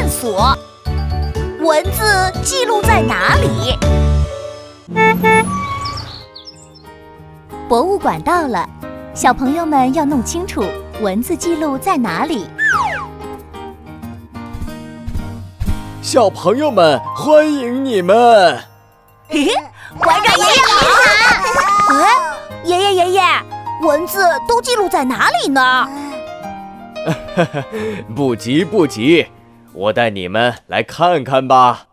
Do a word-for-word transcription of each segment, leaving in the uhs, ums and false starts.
线索。文字记录在哪里？博物馆到了，小朋友们要弄清楚文字记录在哪里。 小朋友们，欢迎你们！ 嘿嘿，馆长爷爷好！哎，爷爷爷爷，文字都记录在哪里呢？ 不急不急，我带你们来看看吧。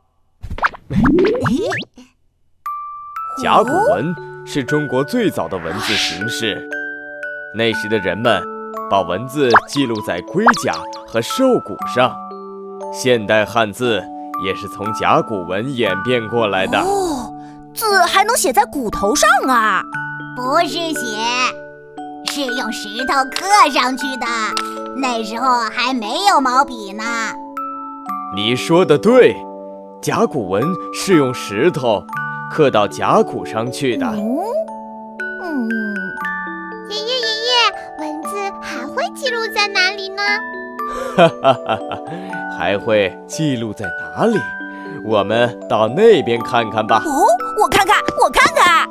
甲骨文是中国最早的文字形式，那时的人们把文字记录在龟甲和兽骨上。现代汉字也是从甲骨文演变过来的。 哦，字还能写在骨头上啊？ 不是写，是用石头刻上去的。那时候还没有毛笔呢。 你说的对，甲骨文是用石头刻到甲骨上去的。 嗯，嗯， 爷爷爷爷，文字还会记录在哪里呢？ 哈哈哈哈，还会记录在哪里？我们到那边看看吧。 哦，我看看，我看看。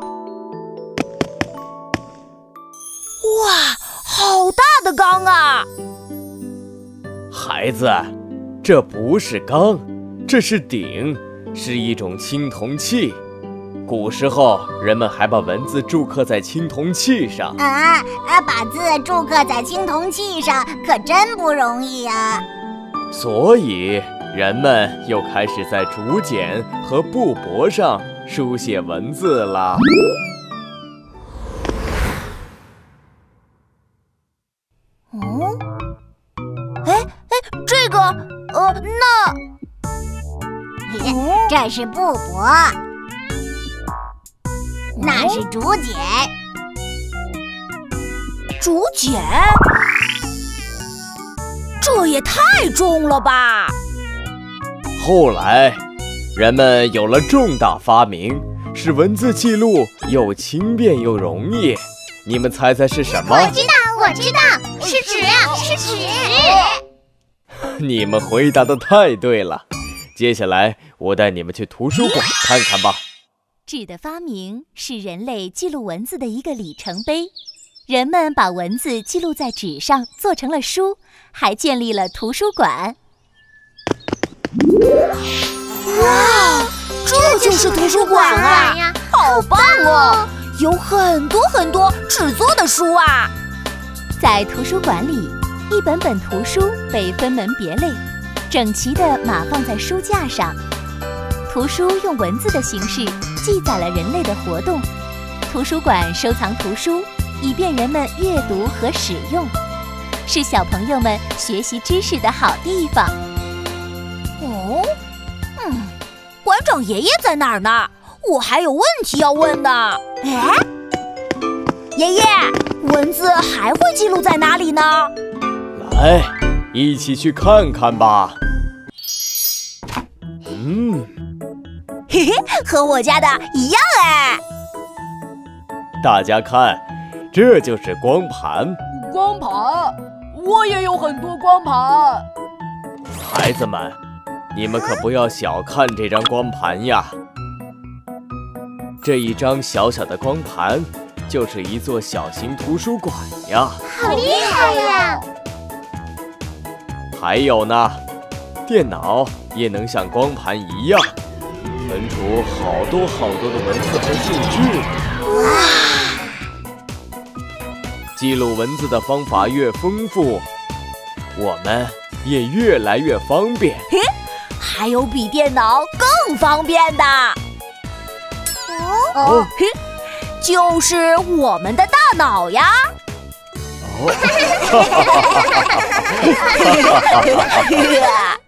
哇，好大的缸啊！ 孩子，这不是缸，这是鼎，是一种青铜器。古时候，人们还把文字铸刻在青铜器上。 啊啊！把字铸刻在青铜器上，可真不容易啊。 所以，人们又开始在竹简和布帛上书写文字了。 哦，哎哎，这个，呃，那， 哦、这是布帛。那是竹简， 竹简，这也太重了吧！ 后来，人们有了重大发明，使文字记录又轻便又容易。你们猜猜是什么？ 我知道，我知道，是纸，是纸。 你们回答得太对了。接下来，我带你们去图书馆看看吧。 纸的发明是人类记录文字的一个里程碑，人们把文字记录在纸上，做成了书，还建立了图书馆。哇，这就是图书馆啊！好棒哦，有很多很多纸做的书啊！在图书馆里，一本本图书被分门别类，整齐地码放在书架上。图书用文字的形式记载了人类的活动，图书馆收藏图书，以便人们阅读和使用，是小朋友们学习知识的好地方。哦，嗯，馆长爷爷在哪儿呢？我还有问题要问呢。哎，爷爷，文字还会记录在哪里呢？ 来，一起去看看吧。嗯。 嘿嘿，和我家的一样哎！ 大家看，这就是光盘。 光盘，我也有很多光盘。 孩子们，你们可不要小看这张光盘呀！这一张小小的光盘，就是一座小型图书馆呀！ 好厉害呀！ 还有呢，电脑也能像光盘一样存储好多好多的文字和数据。哇！记录文字的方法越丰富，我们也越来越方便。 嘿，还有比电脑更方便的。哦哦，嘿，就是我们的大脑呀。哦。